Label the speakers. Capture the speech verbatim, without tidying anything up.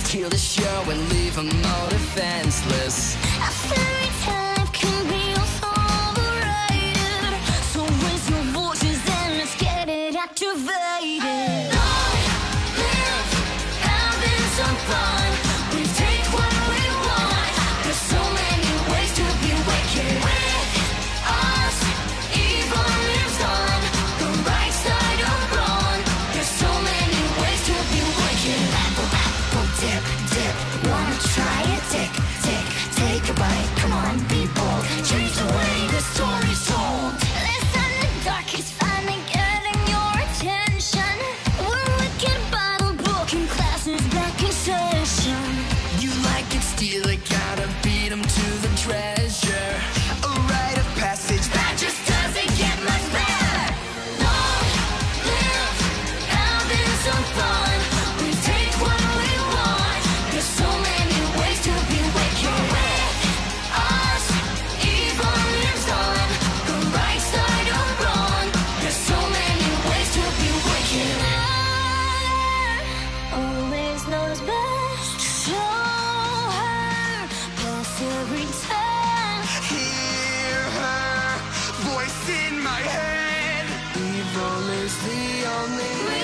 Speaker 1: steal the show and leave them all defenseless.
Speaker 2: A fairy tale can be also overrated, so raise your voices and let's get it activated. Long live having some fun. We take what we want. There's so many ways to be wicked. With us, evil lives on the right side of wrong. There's so many ways to be wicked. Apple, apple, dip, dip. Wanna try it? Tick, tick, take a bite. Come on, be bold. Change the way the story's told. Listen, the dark is finally getting your attention. We're wicked Bible book and classes back in session.
Speaker 1: You like it, steal it, gotta beat them to the treasure. A rite of passage that just doesn't get much better.
Speaker 2: Long live having some fun. We take what we want. There's so many ways to be wicked. With us, evil lives on the right side of wrong. There's so many ways to be wicked. Always knows best. Show her past every time.
Speaker 1: Hear her voice in my head. Evil is the only way.